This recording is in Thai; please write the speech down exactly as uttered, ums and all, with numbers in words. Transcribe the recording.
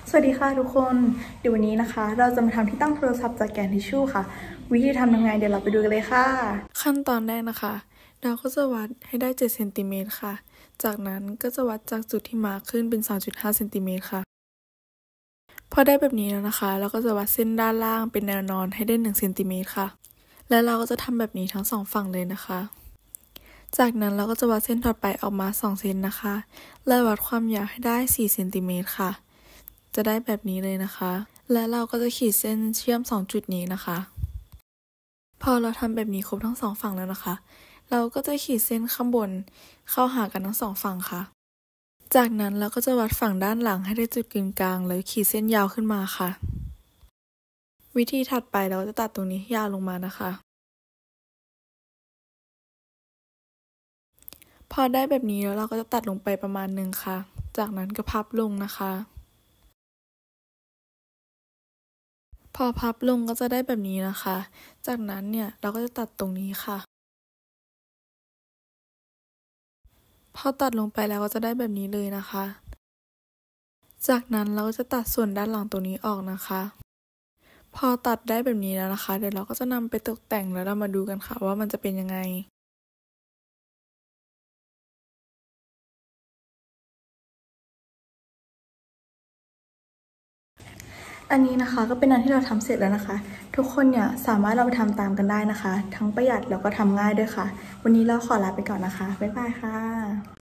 สวัสดีค่ะทุกคนเดี๋ยววันนี้นะคะเราจะมาทำที่ตั้งโทรศัพท์จากแกนทิชชู่ค่ะวิธีทำยังไงเดี๋ยวเราไปดูกันเลยค่ะขั้นตอนแรกนะคะเราก็จะวัดให้ได้เจ็ดเซนติเมตรค่ะจากนั้นก็จะวัดจากจุดที่มาร์คขึ้นเป็น สองจุดห้าเซนติเมตรค่ะพอได้แบบนี้แล้วนะคะเราก็จะวัดเส้นด้านล่างเป็นแนวนอนให้ได้หนึ่งเซนติเมตรค่ะและเราก็จะทำแบบนี้ทั้งสองฝั่งเลยนะคะจากนั้นเราก็จะวัดเส้นถัดไปออกมาสองเซนนะคะและวัดความยาวให้ได้สี่เซนติเมตรค่ะจะได้แบบนี้เลยนะคะและเราก็จะขีดเส้นเชื่อมสองจุดนี้นะคะพอเราทำแบบนี้ครบทั้งสองฝั่งแล้วนะคะเราก็จะขีดเส้นข้างบนเข้าหากันทั้งสองฝั่งค่ะจากนั้นเราก็จะวัดฝั่งด้านหลังให้ได้จุดกึ่งกลางแล้วขีดเส้นยาวขึ้นมาค่ะวิธีถัดไปเราจะตัดตรงนี้ยาวลงมานะคะพอได้แบบนี้แล้วเราก็จะตัดลงไปประมาณหนึ่งค่ะจากนั้นก็พับลงนะคะพอพับลงก็จะได้แบบนี้นะคะจากนั้นเนี่ยเราก็จะตัดตรงนี้ค่ะพอตัดลงไปแล้วก็จะได้แบบนี้เลยนะคะจากนั้นเราก็จะตัดส่วนด้านหลังตรงนี้ออกนะคะพอตัดได้แบบนี้แล้วนะคะเดี๋ยวเราก็จะนำไปตกแต่งแล้วเรามาดูกันค่ะว่ามันจะเป็นยังไงอันนี้นะคะก็เป็นอันที่เราทำเสร็จแล้วนะคะทุกคนเนี่ยสามารถเราไปทำตามกันได้นะคะทั้งประหยัดแล้วก็ทำง่ายด้วยค่ะวันนี้เราขอลาไปก่อนนะคะบ๊ายบายค่ะ